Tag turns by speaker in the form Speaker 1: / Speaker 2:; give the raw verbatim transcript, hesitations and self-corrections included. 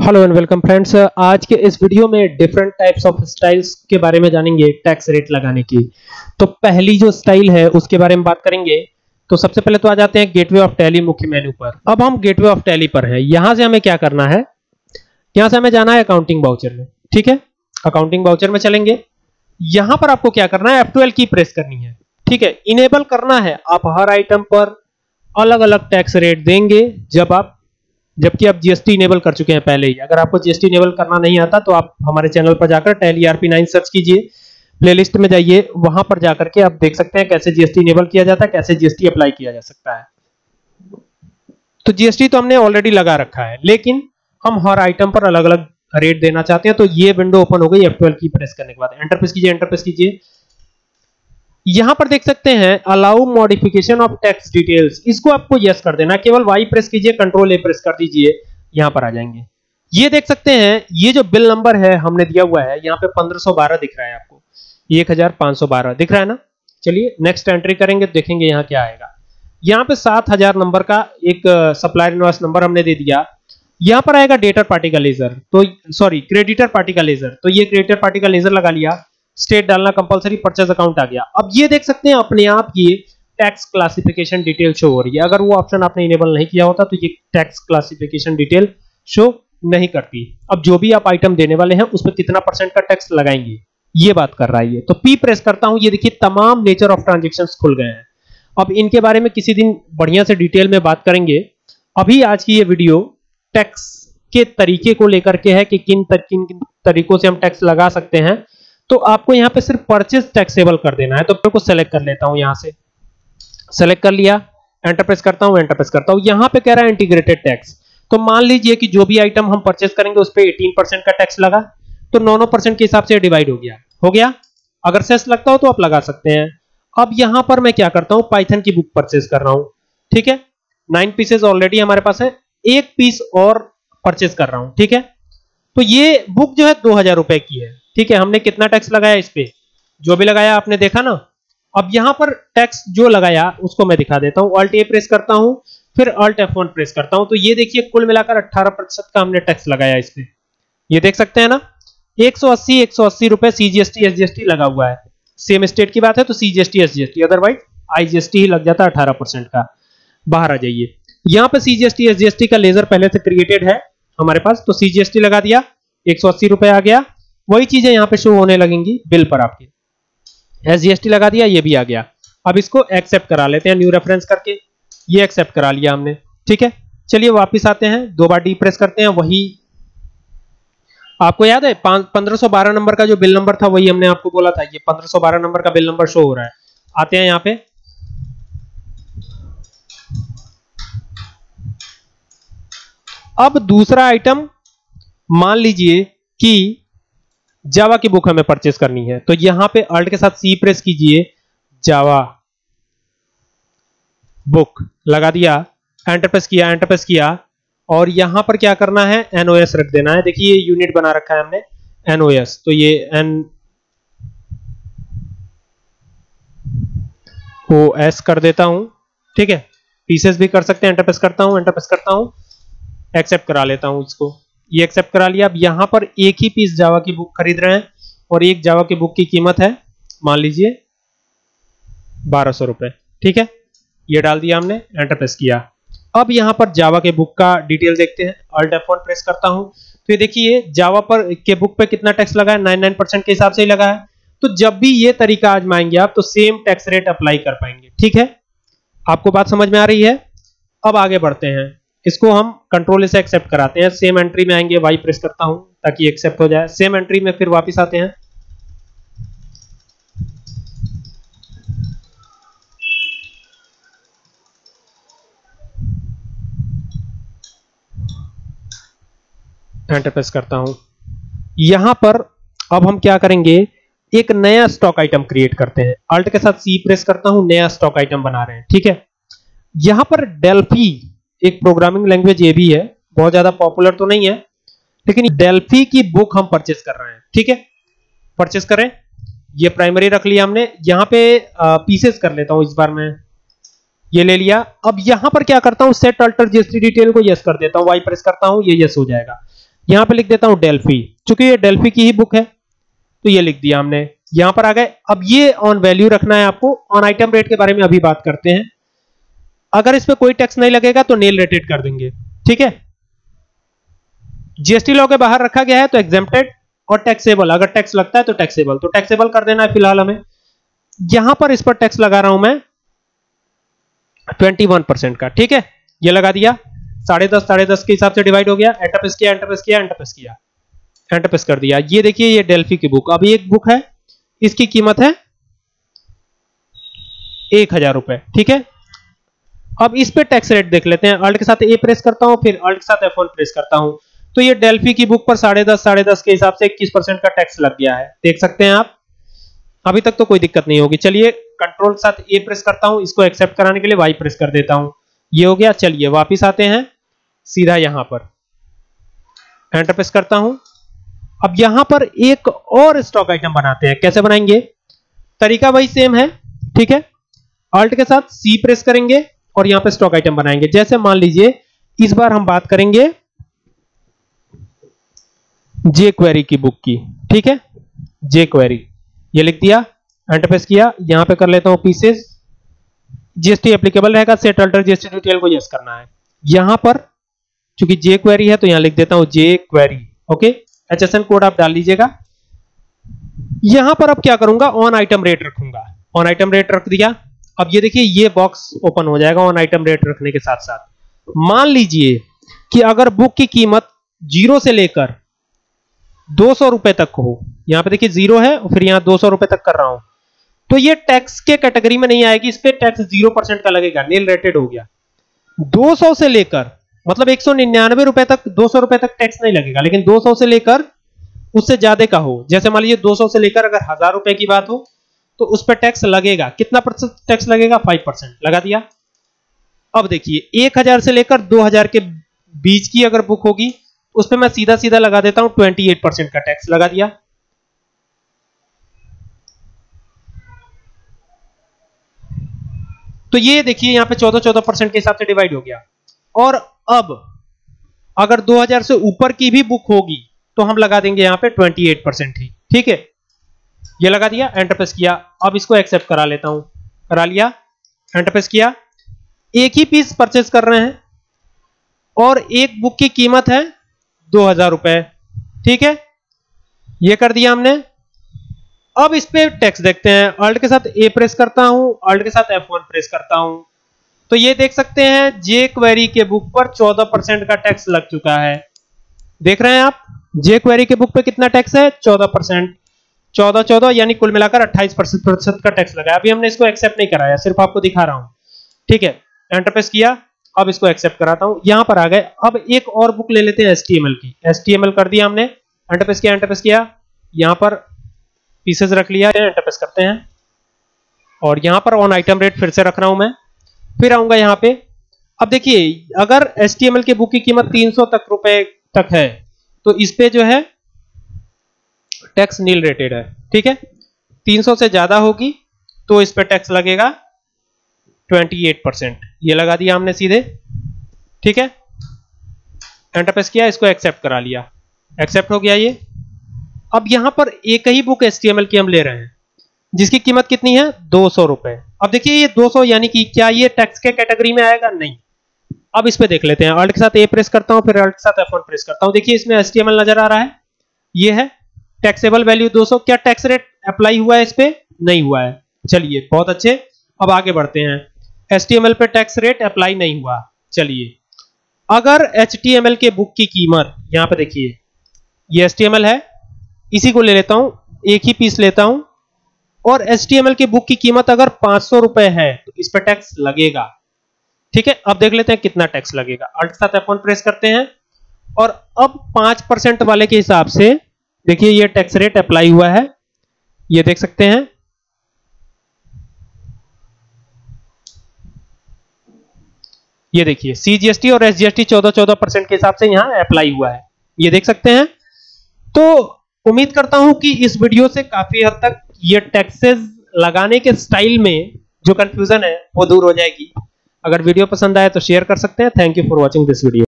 Speaker 1: Hello and welcome friends. आज के इस वीडियो में डिफरेंट टाइप्स ऑफ स्टाइल्स के बारे में जानेंगे टैक्स रेट लगाने की। तो पहली जो स्टाइल है उसके बारे में बात करेंगे। तो सबसे पहले तो आ जाते हैं गेटवे ऑफ टैली मुख्य मेनू पर। अब हम गेटवे ऑफ टैली पर हैं। यहां से हमें क्या करना है, यहां से हमें जाना है अकाउंटिंग वाउचर में। ठीक है, अकाउंटिंग वाउचर में चलेंगे। यहां पर आपको क्या करना है, एफ ट्वेल्व की प्रेस करनी है। ठीक है, इनेबल करना है। आप हर आइटम पर अलग अलग टैक्स रेट देंगे जब आप जबकि आप जीएसटी इनेबल कर चुके हैं पहले ही। अगर आपको जीएसटी इनेबल करना नहीं आता तो आप हमारे चैनल पर जाकर टैली आरपी नाइन सर्च कीजिए, प्लेलिस्ट में जाइए, वहां पर जाकर के आप देख सकते हैं कैसे जीएसटी इनेबल किया जाता है, कैसे जीएसटी अप्लाई किया जा सकता है। तो जीएसटी तो हमने ऑलरेडी लगा रखा है, लेकिन हम हर आइटम पर अलग अलग रेट देना चाहते हैं। तो ये विंडो ओपन हो गई एफ ट्वेल्व की प्रेस करने के बाद। एंटर प्रेस कीजिए, एंटर प्रेस कीजिए। यहां पर देख सकते हैं allow modification of tax details, इसको आपको यस कर देना। केवल वाई प्रेस कीजिए, कंट्रोल ए प्रेस कर दीजिए, यहां पर आ जाएंगे। ये देख सकते हैं ये जो बिल नंबर है हमने दिया हुआ है, यहां पे पंद्रह सौ बारह दिख रहा है आपको, एक हजार पांच सौ बारह दिख रहा है ना। चलिए नेक्स्ट एंट्री करेंगे, देखेंगे यहां क्या आएगा। यहां पे सात हजार नंबर का एक सप्लायर इनवॉइस नंबर हमने दे दिया। यहां पर आएगा डेटर पार्टी का लेजर, तो सॉरी क्रेडिटर पार्टी का लेजर, तो ये क्रेडिटर पार्टी का लेजर लगा लिया। स्टेट डालना कंपलसरी, परचेज अकाउंट आ गया। अब ये देख सकते हैं अपने आप ये टैक्स क्लासिफिकेशन डिटेल शो हो रही है। अगर वो ऑप्शन आपने इनेबल नहीं किया होता तो ये टैक्स क्लासिफिकेशन डिटेल शो नहीं करती। अब जो भी आप आइटम देने वाले हैं उस पर कितना परसेंट का टैक्स लगाएंगे ये बात कर रहा है ये। तो पी प्रेस करता हूं, ये देखिए तमाम नेचर ऑफ ट्रांजेक्शंस खुल गए हैं। अब इनके बारे में किसी दिन बढ़िया से डिटेल में बात करेंगे। अभी आज की ये वीडियो टैक्स के तरीके को लेकर के है कि किन किन तरीकों से हम टैक्स लगा सकते हैं। तो आपको यहां पे सिर्फ परचेज टैक्सेबल कर देना है। तो मैं को सेलेक्ट कर लेता हूं, यहां से सेलेक्ट कर लिया, एंटर प्रेस करता हूं, एंटर प्रेस करता हूं। यहां पे कह रहा है इंटीग्रेटेड टैक्स। तो मान लीजिए कि जो भी आइटम हम परचेज करेंगे उस पे अठारह परसेंट का टैक्स लगा, तो नौ नौ परसेंट के हिसाब से डिवाइड हो गया हो गया अगर सेस लगता हो तो आप लगा सकते हैं। अब यहां पर मैं क्या करता हूं, पाइथन की बुक परचेज कर रहा हूं। ठीक है, नाइन पीसेस ऑलरेडी हमारे पास है, एक पीस और परचेज कर रहा हूं। ठीक है, तो ये बुक जो है दो हजार रुपए की है। ठीक है, हमने कितना टैक्स लगाया इस पे, जो भी लगाया आपने देखा ना। अब यहां पर टैक्स जो लगाया उसको मैं दिखा देता हूं। अल्ट ए प्रेस करता हूं, फिर अल्ट एफ वन प्रेस करता हूं। तो ये देखिए कुल मिलाकर अठारह प्रतिशत का हमने टैक्स लगाया इस पे। ये देख सकते हैं ना, एक सौ अस्सी एक सौ अस्सी रुपए सीजीएसटी एसजीएसटी लगा हुआ है। सेम स्टेट की बात है तो सीजीएसटी एसजीएसटी, अदरवाइज आईजीएसटी ही लग जाता है अठारह परसेंट का। बाहर आ जाइए, यहां पे सीजीएसटी एसजीएसटी का लेजर पहले से क्रिएटेड है हमारे पास, तो सीजीएसटी लगा दिया, एक सौ अस्सी रुपए आ गया। वही चीजें यहां पे शो होने लगेंगी बिल पर आपके। एसजीएसटी लगा दिया, ये भी आ गया। अब इसको एक्सेप्ट करा लेते हैं न्यू रेफरेंस करके, ये एक्सेप्ट करा लिया हमने। ठीक है, चलिए वापस आते हैं, दो बार डी प्रेस करते हैं। वही आपको याद है पंद्रह सौ बारह नंबर का जो बिल नंबर था वही हमने आपको बोला था, ये पंद्रह सौ बारह नंबर का बिल नंबर शो हो रहा है। आते हैं यहां पे, अब दूसरा आइटम मान लीजिए कि जावा की बुक हमें परचेस करनी है। तो यहां पे अल्ट के साथ सी प्रेस कीजिए, जावा बुक लगा दिया, एंटर प्रेस किया, एंटर प्रेस किया। और यहां पर क्या करना है, एनओएस रख देना है। देखिए यूनिट बना रखा है हमने एनओएस, तो ये एन ओ एस कर देता हूं। ठीक है, पीसेस भी कर सकते हैं। एंटर प्रेस करता हूं, एंटर प्रेस करता हूं, एक्सेप्ट करा लेता हूं इसको। ये एक्सेप्ट करा लिया। अब यहां पर एक ही पीस जावा की बुक खरीद रहे हैं और एक जावा की बुक की कीमत है मान लीजिए बारह सौ रुपए। ठीक है, ये डाल दिया हमने, एंटर प्रेस किया। अब यहां पर जावा के बुक का डिटेल देखते हैं। अल्ट एफ वन प्रेस करता हूं, तो ये देखिए जावा पर के बुक पे कितना टैक्स लगा है, निन्यानवे परसेंट के हिसाब से ही लगा है। तो जब भी ये तरीका आजमाएंगे आप तो सेम टैक्स रेट अप्लाई कर पाएंगे। ठीक है, आपको बात समझ में आ रही है। अब आगे बढ़ते हैं, इसको हम कंट्रोल से एक्सेप्ट कराते हैं। सेम एंट्री में आएंगे, वाई प्रेस करता हूं ताकि एक्सेप्ट हो जाए। सेम एंट्री में फिर वापस आते हैं, एंटर प्रेस करता हूं। यहां पर अब हम क्या करेंगे, एक नया स्टॉक आइटम क्रिएट करते हैं। अल्ट के साथ सी प्रेस करता हूं, नया स्टॉक आइटम बना रहे हैं। ठीक है, यहां पर डेल्फी एक प्रोग्रामिंग लैंग्वेज ये भी है, बहुत ज्यादा पॉपुलर तो नहीं है, लेकिन डेल्फी की बुक हम परचेस कर रहे हैं। ठीक है, परचेस करें, ये प्राइमरी रख लिया हमने। यहां पे पीसेस कर लेता हूं इस बार मैं, ये ले लिया। अब यहां पर क्या करता हूं, सेट अल्टर जीएसटी डिटेल को यस कर देता हूं, वाई प्रेस करता हूं, ये यस हो जाएगा। यहां पे लिख देता हूं डेल्फी, क्योंकि ये डेल्फी की ही बुक है तो ये लिख दिया हमने, यहां पर आ गए। अब ये ऑन वैल्यू रखना है आपको। ऑन आइटम रेट के बारे में अभी बात करते हैं। अगर इस पे कोई टैक्स नहीं लगेगा तो नील रेटेड कर देंगे, ठीक है। जीएसटी लॉ के बाहर रखा गया है तो एग्जेम्प्टेड और टैक्सेबल, अगर टैक्स लगता है तो टैक्सेबल, तो टैक्सेबल कर देना है फिलहाल हमें। यहां पर इस पर टैक्स लगा रहा हूं मैं इक्कीस परसेंट का, ठीक है। ये लगा दिया, साढ़े दस साढ़े दस के हिसाब से डिवाइड हो गया। एंटर प्रेस किया, एंटर प्रेस किया, एंटर प्रेस किया, एंटर प्रेस कर दिया। ये देखिए ये डेल्फी की बुक, अभी एक बुक है, इसकी कीमत है एक हजार रुपए, ठीक है। अब इस पे टैक्स रेट देख लेते हैं। अल्ट के साथ ए प्रेस करता हूं, फिर अल्ट के साथ एफ वन प्रेस करता हूं, तो ये डेल्फी की बुक पर साढ़े दस साढ़े दस के हिसाब से इक्कीस परसेंट का टैक्स लग गया है, देख सकते हैं आप। अभी तक तो कोई दिक्कत नहीं होगी। चलिए कंट्रोल के साथ ए प्रेस करता हूं, इसको एक्सेप्ट कराने के लिए वाई प्रेस कर देता हूं, ये हो गया। चलिए वापिस आते हैं सीधा यहां पर, एंटर प्रेस करता हूं। अब यहां पर एक और स्टॉक आइटम बनाते हैं। कैसे बनाएंगे? तरीका वही सेम है, ठीक है। अल्ट के साथ सी प्रेस करेंगे और यहां पे स्टॉक आइटम बनाएंगे। जैसे मान लीजिए इस बार हम बात करेंगे जे क्वेरी की बुक की, ठीक है। जे क्वेरी, ये लिख दिया, एंटर प्रेस किया। यहां पे कर लेता हूं पीसेस, जीएसटी एप्लीकेबल रहेगा, सेट अल्टर जीएसटी डिटेल को यस करना है। यहां पर चूंकि जे क्वेरी है तो यहां लिख देता हूं jQuery, okay. HSN code आप डाल लीजिएगा। यहां पर अब क्या करूंगा, ऑन आइटम रेट रखूंगा। ऑन आइटम रेट रख दिया। अब ये देखिए ये बॉक्स ओपन हो जाएगा ऑन आइटम रेट रखने के साथ साथ। मान लीजिए कि अगर बुक की कीमत जीरो से लेकर दो सौ रुपए तक हो, यहां पे देखिए जीरो है और फिर यहां दो सौ रुपए तक कर रहा हूं, तो ये टैक्स के कैटेगरी में नहीं आएगी, इस पे टैक्स जीरो परसेंट का लगेगा, नील रेटेड हो गया। दो सौ से लेकर मतलब एक सौ निन्यानवे रुपए तक, दो सौ रुपए तक टैक्स नहीं लगेगा, लेकिन दो सौ से लेकर उससे ज्यादा का हो, जैसे मान लीजिए दो सौ से लेकर अगर हजार रुपए की बात हो तो उस पर टैक्स लगेगा। कितना परसेंट टैक्स लगेगा? फाइव परसेंट लगा दिया। अब देखिए एक हजार से लेकर दो हजार के बीच की अगर बुक होगी उस पर मैं सीधा सीधा लगा देता हूं अट्ठाईस परसेंट का टैक्स लगा दिया। तो ये देखिए यहां पे चौदह चौदह परसेंट के हिसाब से डिवाइड हो गया। और अब अगर दो हजार से ऊपर की भी बुक होगी तो हम लगा देंगे यहां पे अट्ठाईस परसेंट ही, ठीक है। ये लगा दिया, एंटर प्रेस किया। अब इसको एक्सेप्ट करा लेता हूं, करा लिया, एंटर प्रेस किया। एक ही पीस परचेज कर रहे हैं और एक बुक की कीमत है दो हजार रुपए, ठीक है। ये कर दिया हमने। अब इस पे टैक्स देखते हैं। अल्ट के साथ ए प्रेस करता हूं, अल्ट के साथ एफ वन प्रेस करता हूं, तो ये देख सकते हैं जे क्वेरी के बुक पर चौदह परसेंट का टैक्स लग चुका है। देख रहे हैं आप जे क्वेरी के बुक पे कितना टैक्स है? चौदह परसेंट। चौदह चौदह यानी कुल मिलाकर अट्ठाईस प्रतिशत का टैक्स लगा है। अभी हमने इसको एक्सेप्ट नहीं कराया, सिर्फ आपको दिखा रहा हूं, ठीक है। एंटर प्रेस किया। अब इसको एक्सेप्ट कराता हूं, यहां पर आ गए। अब एक और बुक ले लेते हैं एचटीएमएल की। एचटीएमएल कर दिया हमने, एंटर प्रेस किया, एंटर प्रेस किया। यहां पर पीसेस रख लिया, एंटर प्रेस करते हैं और यहां पर ऑन आइटम रेट फिर से रख रहा हूं मैं। फिर आऊंगा यहां पे। अब देखिए अगर एचटीएमएल की बुक की कीमत तीन सौ तक रुपए तक है तो इस पे जो है टैक्स नील रेटेड है, ठीक है। तीन सौ से ज्यादा होगी तो इस पे टैक्स लगेगा अट्ठाईस परसेंट। ये लगा दिया हमने सीधे, ठीक है। एंटर प्रेस किया, इसको एक्सेप्ट करा लिया, एक्सेप्ट हो गया ये। अब यहां पर एक ही बुक एचटीएमएल की हम ले रहे हैं जिसकी कीमत कितनी है? दो सौ रुपए। अब देखिए ये दो सौ यानी कि क्या ये टैक्स के कैटेगरी में आएगा? नहीं। अब इस पे देख लेते हैं। अल्ट के साथ ए प्रेस करता हूं, फिर अल्ट के साथ एफ वन प्रेस करता हूं। देखिए इसमें एचटीएमएल नजर आ रहा है, ये है टैक्सेबल वैल्यू दो सौ। क्या टैक्स रेट अप्लाई हुआ है इस पे? नहीं हुआ है। चलिए बहुत अच्छे, अब आगे बढ़ते हैं। एचटीएमएल पे टैक्स रेट अप्लाई नहीं हुआ। चलिए अगर एचटीएमएल के बुक की कीमत, यहां पे देखिए ये एचटीएमएल है, इसी को ले लेता हूं, एक ही पीस लेता हूं, और एचटीएमएल की बुक की कीमत अगर पांच सौ रुपए है तो इस पे टैक्स लगेगा, ठीक है। अब देख लेते हैं कितना टैक्स लगेगा। अल्ट के साथ एफ वन प्रेस करते हैं और अब पांच परसेंट वाले के हिसाब से देखिए ये टैक्स रेट अप्लाई हुआ है, ये देख सकते हैं। ये देखिए सीजीएसटी और एसजीएसटी चौदह चौदह परसेंट के हिसाब से यहां अप्लाई हुआ है, ये देख सकते हैं। तो उम्मीद करता हूं कि इस वीडियो से काफी हद तक ये टैक्सेस लगाने के स्टाइल में जो कंफ्यूजन है वो दूर हो जाएगी। अगर वीडियो पसंद आए तो शेयर कर सकते हैं। Thank you for watching this video.